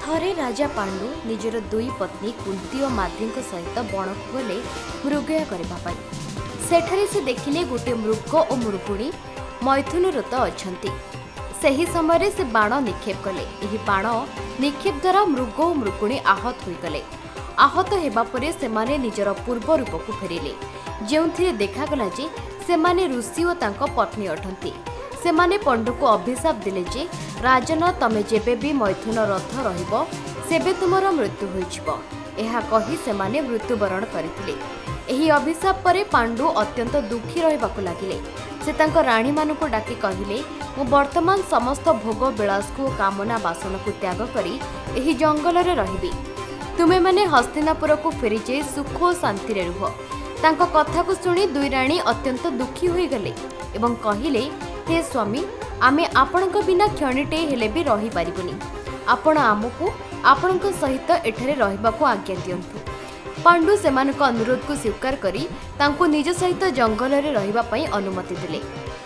थरे राजा पांडु निजर दुई पत्नी कुंती और माद्री सहित बण को गले मृगया करने। सेठरे से देखिले गोटे मृग और मृगुणी मैथुनरत अछंती। सही समय से बाण निक्षेप कले। यही बाण निक्षेप द्वारा मृग और मृगुणी आहत होइगले। आहत हेबा परे सेमाने निजर पूर्व रूप को फेरिले, जेउथिरे देखागला जे सेमाने ऋषि और तांको पत्नी अटंती। सेमाने पंडु को अभिशाप दिले जे राजन तमे जेबे भी मैथुन रथ रहिबो सेबे तुमर मृत्यु होइछिबो। एहा कहि सेमाने मृत्युवरण करथिले। एही अभिशाप परे पांडु अत्यंत दुखी रहिबाकु लागिले। से तांको राणी मानकु डाकी कहिले, मु वर्तमान समस्त भोग विलास को कामना बासन को त्याग करी एही जंगल रे रहिबी। तुमे माने हस्तिनापुर को फेरी जे सुख और शांति रे रुह। तांको कथा को सुनी दुई राणी अत्यंत दुखी होई गले एवं कहिले, हे स्वामी, आमे आपणक बिना क्षणिटे हेले भी रही पारिबुनी। आपण आमको आपणक सहित एठरे रहिबाकु आज्ञा दियंतु। पांडु सेमानक अनुरोध को स्वीकार करी तांको निज सहित जंगल रे रहिबा पई अनुमति दिले।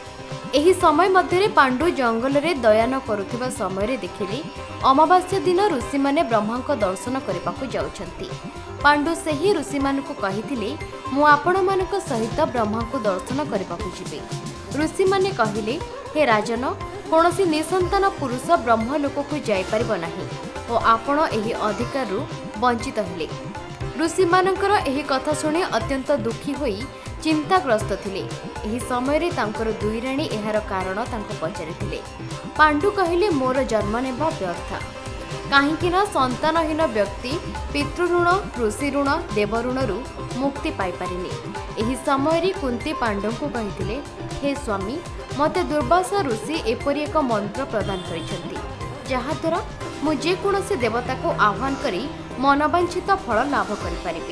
एही समय मध्यरे पांडु जंगल रे दयान करुथिबा समय रे देखिले अमावास्या दिन ऋषि माने ब्रह्मा को दर्शन करबाकु जाउछंती। पांडु सेही ऋषि मानकु कहिथिले, मु आपण मानक सहित ब्रह्मा को दर्शन करबाकु जिबे। ऋषि माने कहिले, हे राजन, कोनोसी निसंतान पुरुष ब्रह्मलोक को जाई परिबो नाही और आपण एही अधिकार वंचित हेले। ऋषि मानकर एही कथा सुनी अत्यंत दुखी होई चिंताग्रस्त थिले। एही समय रे तांकर दुई राणी एहार कारण तांको पचारिथिले। पांडु कहिले, मोर जन्म नेबा व्यर्थ, काहेकि ना संतानहीन व्यक्ति पितृऋण, ऋषि ऋण, देवऋण मुक्ति पाई पारिनी। एही समय रे कुंती पांडु को कहिथिले, हे स्वामी, मते दुर्वासा ऋषि एपरि एक मंत्र प्रदान करिसेंती, जहा द्वारा मु जे कोनोसी देवता को आह्वान करी मनवांछित फल लाभ करि परिबे।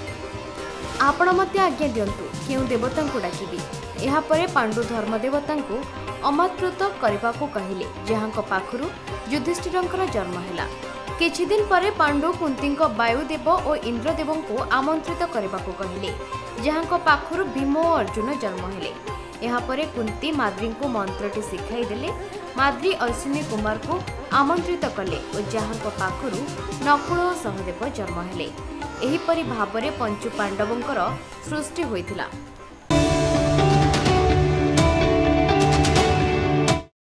आपण मते आज्ञा दियंतु केउ देवता को डाकिबी। एहा परे पांडु धर्मदेवता को अमृत करने को कहिले, जहां पाखरु युधिष्ठिरंकर जन्म हैला। किछि दिन परे पांडु कुंती वायुदेव और इंद्रदेव को आमंत्रित करने को कहिले, जहां पाखरु भीम और अर्जुन जन्म हेले। एहा परे कुंती माद्री को मंत्रटी शिखाई देले। माद्री अश्विनी कुमार को आमंत्रित कले और जहां पाखरु नकुल और सहदेव जन्म हेले। एही परि भाबरे पंचु पांडवंकर सृष्टि होइथिला।